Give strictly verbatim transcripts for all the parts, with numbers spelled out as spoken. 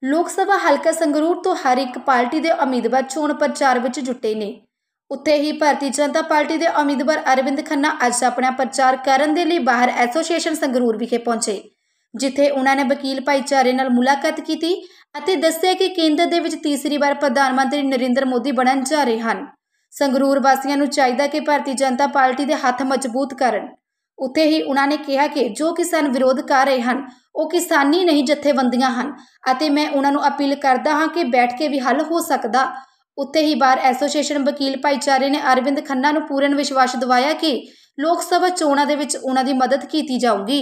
लोक सभा हलका संगरूर तो हर एक पार्टी के उम्मीदवार चोण प्रचार में जुटे ने। उत्थे ही भारतीय जनता पार्टी के उम्मीदवार अरविंद खन्ना अज अपना प्रचार करने के लिए बाहर एसोसीएशन संगरूर विखे पहुंचे, जिथे उन्होंने वकील भाईचारे नाल मुलाकात की अते दस्सिया कि केंद्र दे विच तीसरी बार प्रधानमंत्री नरेंद्र मोदी बनन जा रहे हैं। संगरूर वासियों को चाहिए कि भारतीय जनता पार्टी के हथ मजबूत करन। उत्थे ही उन्होंने कहा कि जो किसान विरोध कर रहे हैं वो किसानी नहीं जथेबंदियां हैं अते मैं उन्होंने अपील करता हाँ कि बैठ के भी हल हो सकता। उत्थे ही बार एसोसीएशन वकील भाईचारे ने अरविंद खन्ना को पूर्ण विश्वास दिवाया कि लोक सभा चोणों दे विच उन्हां दी मदद की जाऊगी।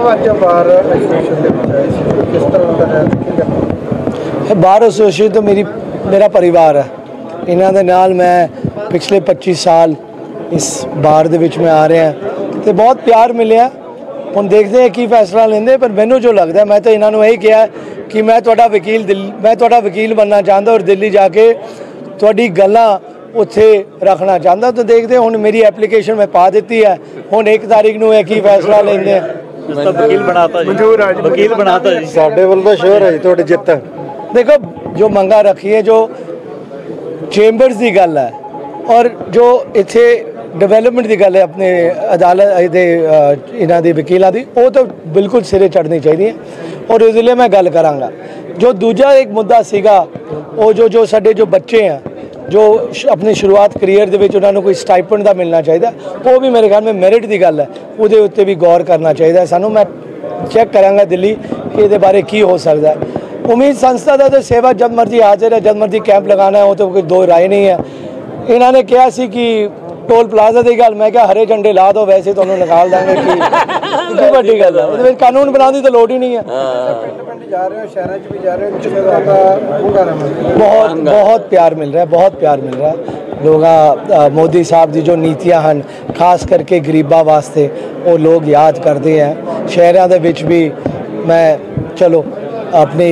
बार एसोसीएशन तो मेरी मेरा परिवार है, इन्हां दे नाल मैं पिछले पच्चीस साल इस बार दे विच मैं आ रहा तो बहुत प्यार मिले। हम देखते हैं कि फैसला लेंदे, पर मैनू जो लगता है मैं तो इन्होंने यही कहा कि मैं तुहाडा वकील दिल्ली मैं तुहाडा वकील बनना चाहता और दिल्ली जाके तुहाडी गल्लां उत्थे रखना चाहता। तो देखते हुण मेरी एप्लीकेशन मैं पा दी है, हुण एक तारीख नूं की फैसला लेंदे हैं। वकील बनाता मंजूर है, वकील बनाता जी साडे वल तां श्योर है जी तुहाडी जिੱਤ। देखो जो मंगा रखी है, जो चेंबर्स की गल है और जो इत्थे डिवेलपमेंट की गल है अपने अदालत इन्हां दे वकीलों की, वो तो बिल्कुल सिरे चढ़नी चाहिए और इस लिए मैं गल करांगा। जो दूजा एक मुद्दा सीगा वो जो जो साडे जो बच्चे हैं जो अपनी शुरुआत करियर दे विच उन्होंने कोई स्टाइपेंड का मिलना चाहिए, वो भी मेरे ख्याल में मैरिट की गल है, उहदे उत्ते भी गौर करना चाहिए सानू। मैं चैक करांगा दिल्ली कि इहदे बारे की हो सकता है। उम्मीद संस्था का तो सेवा जब मर्जी हाजिर है, जब मर्जी कैंप लगाना है, वो तो कोई दो राय नहीं है। इन्होंने कहा सी कि टोल प्लाजा की गल, मैं क्या हरे झंडे ला दो वैसे तो निकाल देंगे कि वड्डी गल है, कानून बनाने की तो लोड़ ही नहीं है। बहुत बहुत प्यार मिल रहा है, बहुत प्यार मिल रहा है लोग। मोदी साहब की जो नीतियां हैं खास करके गरीबों वास्ते वो लोग याद करते हैं। शहरों के विच भी मैं चलो अपनी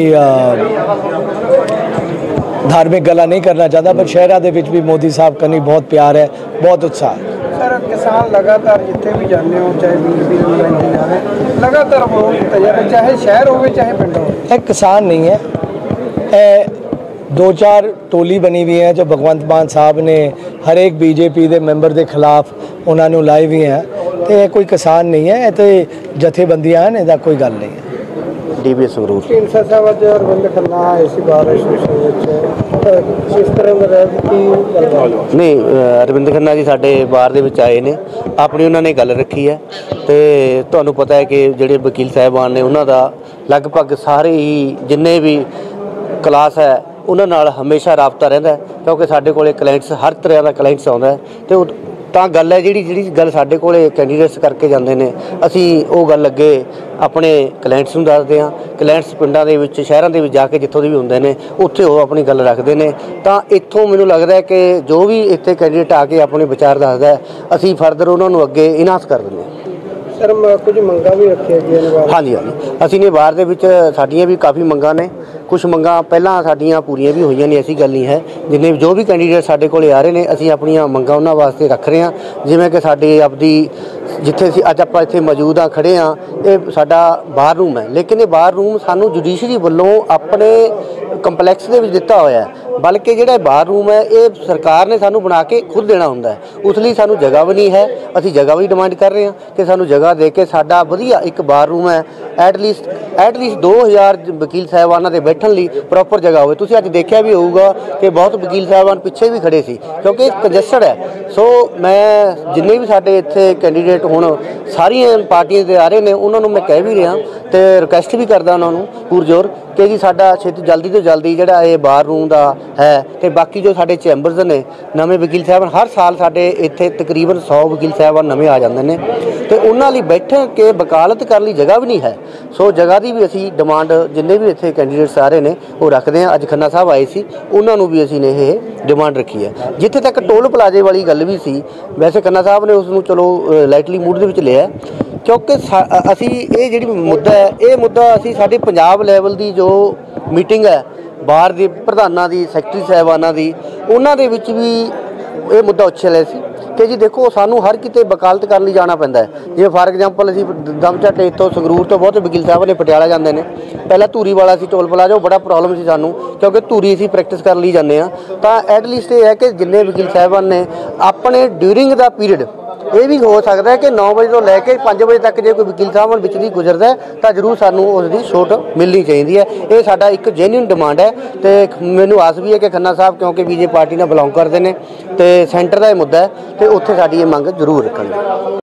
धार्मिक गला नहीं करना चाहता, पर शहरों के विच भी मोदी साहब करनी बहुत प्यार है, बहुत उत्साह है। सर किसान लगातार जिथे भी जाने हो, चाहे बीजेपी लगातार चाहे शहर हो चाहे पिंड हो, किसान नहीं है, ए, दो चार टोली बनी हुई है जो भगवंत मान साहब ने हर एक बीजेपी के मैंबर के खिलाफ उन्होंने लाई हुई हैं, तो ये कोई किसान नहीं है, तो जथेबंदियां हैं, इसका कोई गल नहीं है। डीबी संगरूर नहीं, अरविंद खन्ना जी साडे बार दे विच आए ने, अपनी उन्होंने गल रखी है। तो तुहानूं पता है कि जिहड़े वकील साहिबान ने उन्हां दा लगभग सारे ही जिन्ने भी क्लास है उन्हां नाल हमेशा राबता रहिंदा है, क्योंकि साडे कोले क्लाइंट्स हर तरह का क्लाइंट्स आउंदा है। तो ਤਾਂ ਗੱਲ ਹੈ ਜਿਹੜੀ ਜਿਹੜੀ ਗੱਲ ਸਾਡੇ ਕੋਲੇ ਕੈਂਡੀਡੇਟਸ ਕਰਕੇ ਜਾਂਦੇ ਨੇ, ਅਸੀਂ ਉਹ ਗੱਲ ਅੱਗੇ ਆਪਣੇ ਕਲਾਇੰਟਸ ਨੂੰ ਦੱਸਦੇ ਹਾਂ। ਕਲਾਇੰਟਸ ਪਿੰਡਾਂ ਦੇ ਵਿੱਚ ਸ਼ਹਿਰਾਂ ਦੇ ਵਿੱਚ ਜਾ ਕੇ ਜਿੱਥੋਂ ਦੇ ਵੀ ਹੁੰਦੇ ਨੇ ਉੱਥੇ ਉਹ ਆਪਣੀ ਗੱਲ ਰੱਖਦੇ ਨੇ। ਤਾਂ ਇੱਥੋਂ ਮੈਨੂੰ ਲੱਗਦਾ ਕਿ ਜੋ ਵੀ ਇੱਥੇ ਕੈਂਡੀਡੇਟ ਆ ਕੇ ਆਪਣੇ ਵਿਚਾਰ ਦੱਸਦਾ ਅਸੀਂ ਫਰਦਰ ਉਹਨਾਂ ਨੂੰ ਅੱਗੇ ਇਨਾਸ ਕਰ ਦਿੰਦੇ ਹਾਂ। सर कुछ मंगा भी रखी है? हाँ जी, हाँ जी, असी ने बार दे विच साडियां भी काफ़ी मंगा ने, कुछ मंगा पहला साडियां पूरियां भी हुई ने, ऐसी गल नहीं है। जिन्हें जो भी कैंडीडेट साडे कोले आ रहे हैं असी अपनियां मंगा उन्हां वास्ते रख रहे हैं। जिवें कि साडी आपदी जिथे असीं अज आपां इत्थे मौजूद हाँ खड़े हाँ, ये साडा बार रूम है, लेकिन ये बार रूम सानू जुडिशरी वल्लों अपने कंपलैक्स दे विच दिता होया है, बल्कि जिहड़ा बार रूम है ये सरकार ने सानू बना के खुद देना हुंदा है। उस लई सानू जगह भी नहीं है, असीं जगह भी डिमांड कर रहे हैं कि सानू जगह दे के साडा वधिया एक बार रूम है, एटलीस्ट एटलीस्ट दो हज़ार वकील साहिबानां दे बैठण लई प्रॉपर जगह होवे। तुसीं अज देखिया भी होऊगा कि बहुत वकील साहिबान पिछे भी खड़े सी क्योंकि कंजस्टड है। सो मैं जिन्ने भी साडे इत्थे कैंडीडेट हुण सारियां पार्टियां दे आ रहे ने उन्हां नूं मैं कह भी रहा ते रिक्वेस्ट भी करदा उन्हां नूं पुरजोर कि जी साडा छेती जल्दी तो जल्दी जिहड़ा ये बार रूम दा है ते बाकी जो साडे चैंबर्स ने नवे वकील साहिबान हर साल साडे इत्थे तकरीबन सौ वकील साहिबान नवे आ जांदे ने ते उन्हां लई बैठ के वकालत करने लई जगह भी नहीं है। सो जगह की भी असी डिमांड जिन्ने भी इत्थे कैंडीडेट्स आ रहे हैं वो रखते हैं। अज खन्ना साहब आए सी, उन्हां नूं भी असी ने ये डिमांड रखी है। जिथे तक टोल प्लाजे वाली गल भी सी, वैसे खन्ना साहब ने उसनूं चलो लाइटली मूड दे विच लिया, क्योंकि असी ये जिहड़ी मुद्दा है ये मुद्दा असी साडे पंजाब लैवल की जो मीटिंग है बाहर दी प्रधानां दी सैकटरी साहिबानां दी उन्हां दे विच भी ये मुद्दा उछलिया सी ਕਿ ਜੀ ਦੇਖੋ ਸਾਨੂੰ ਹਰ ਕਿਤੇ ਵਕਾਲਤ ਕਰਨ ਲਈ ਜਾਣਾ ਪੈਂਦਾ ਹੈ। ਜਿਵੇਂ ਫਾਰ ਐਗਜ਼ਾਮਪਲ ਅਸੀਂ ਦਮਝੱਟ ਇੱਥੋਂ ਸੰਗਰੂਰ ਤੋਂ ਬਹੁਤ ਵਕੀਲ ਸਾਹਿਬ ਨੇ ਪਟਿਆਲਾ ਜਾਂਦੇ ਨੇ। ਪਹਿਲਾਂ ਧੂਰੀ ਵਾਲਾ ਸੀ ਟੋਲ ਪਲਾਜ਼ਾ, ਉਹ ਬੜਾ ਪ੍ਰੋਬਲਮ ਸੀ ਸਾਨੂੰ, ਕਿਉਂਕਿ ਧੂਰੀ ਅਸੀਂ ਪ੍ਰੈਕਟਿਸ ਕਰਨ ਲਈ ਜਾਂਦੇ ਹਾਂ। ਤਾਂ ਐਟਲੀਸਟ ਇਹ ਹੈ ਕਿ ਜਿੰਨੇ ਵਕੀਲ ਸਾਹਿਬਾਨ ਨੇ ਆਪਣੇ ਡਿਊਰਿੰਗ ਦਾ ਪੀਰੀਅਡ ਇਹ ਵੀ ਹੋ ਸਕਦਾ ਹੈ ਕਿ ਨੌ ਵਜੇ ਤੋਂ ਲੈ ਕੇ ਪੰਜ ਵਜੇ ਤੱਕ ਜੇ ਕੋਈ ਵਕੀਲ ਸਾਹਿਬ ਵਿੱਚ ਦੀ ਗੁਜ਼ਰਦਾ ਹੈ ਤਾਂ ਜ਼ਰੂਰ ਸਾਨੂੰ ਉਸ ਦੀ ਛੋਟ ਮਿਲਣੀ ਚਾਹੀਦੀ ਹੈ। ਇਹ ਸਾਡਾ ਇੱਕ ਜੈਨੂਇਨ ਡਿਮਾਂਡ ਹੈ ਤੇ ਮੈਨੂੰ ਆਸ ਵੀ ਹੈ ਕਿ ਖੰਨਾ ਸਾਹਿਬ ਕਿਉਂਕਿ ਬੀਜੇਪੀ ਪਾਰਟੀ ਨਾਲ ਬਿਲੋਂਗ ਕਰਦੇ ਨੇ ਤੇ ਸੈਂਟਰ ਦਾ ਇਹ ਮੁੱਦਾ ਹੈ ਤੇ ਉੱਥੇ ਸਾਡੀ ਇਹ ਮੰਗ ਜ਼ਰੂਰ ਰੱਖਣਗੇ।